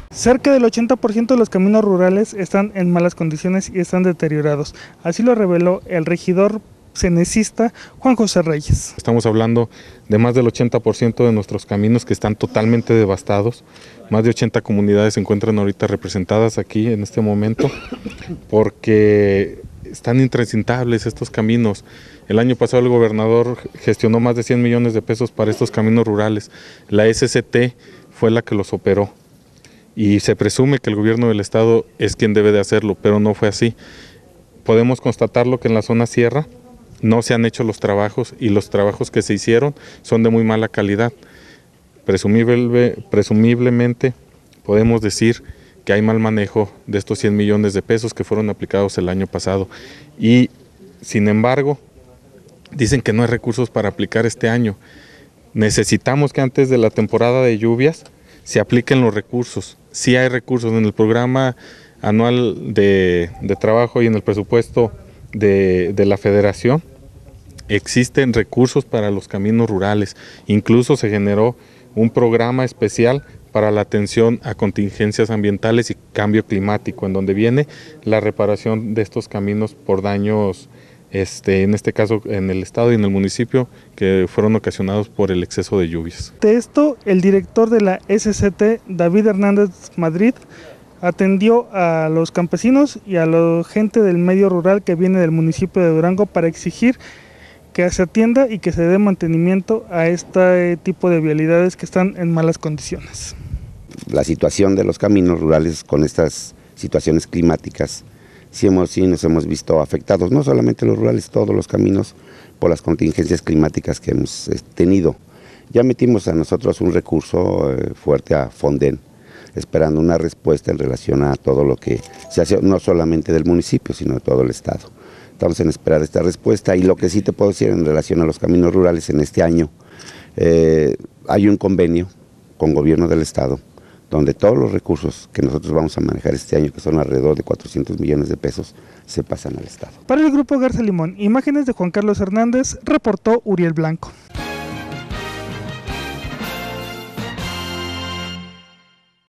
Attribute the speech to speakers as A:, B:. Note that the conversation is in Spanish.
A: Cerca del 80% de los caminos rurales están en malas condiciones y están deteriorados. Así lo reveló el regidor cenecista Juan José Reyes.
B: Estamos hablando de más del 80% de nuestros caminos que están totalmente devastados. Más de 80 comunidades se encuentran ahorita representadas aquí en este momento porque están intransitables estos caminos. El año pasado el gobernador gestionó más de 100 millones de pesos para estos caminos rurales. La SCT fue la que los operó y se presume que el gobierno del estado es quien debe de hacerlo, pero no fue así. Podemos constatarlo que en la zona sierra no se han hecho los trabajos y los trabajos que se hicieron son de muy mala calidad. Presumiblemente podemos decir que hay mal manejo de estos 100 millones de pesos que fueron aplicados el año pasado y sin embargo dicen que no hay recursos para aplicar este año. Necesitamos que antes de la temporada de lluvias se apliquen los recursos. Sí hay recursos en el programa anual de trabajo y en el presupuesto de la federación. Existen recursos para los caminos rurales. Incluso se generó un programa especial para la atención a contingencias ambientales y cambio climático, en donde viene la reparación de estos caminos por daños, en este caso en el estado y en el municipio, que fueron ocasionados por el exceso de lluvias.
A: De esto, el director de la SCT, David Hernández Madrid, atendió a los campesinos y a la gente del medio rural que viene del municipio de Durango para exigir que se atienda y que se dé mantenimiento a este tipo de vialidades que están en malas condiciones.
C: La situación de los caminos rurales con estas situaciones climáticas, sí nos hemos visto afectados, no solamente los rurales, todos los caminos, por las contingencias climáticas que hemos tenido. Ya metimos a nosotros un recurso fuerte a Fonden, esperando una respuesta en relación a todo lo que se hace, no solamente del municipio, sino de todo el estado. Estamos en espera de esta respuesta y lo que sí te puedo decir en relación a los caminos rurales en este año, hay un convenio con gobierno del estado, donde todos los recursos que nosotros vamos a manejar este año, que son alrededor de 400 millones de pesos, se pasan al estado.
A: Para el Grupo Garza Limón, imágenes de Juan Carlos Hernández, reportó Uriel Blanco.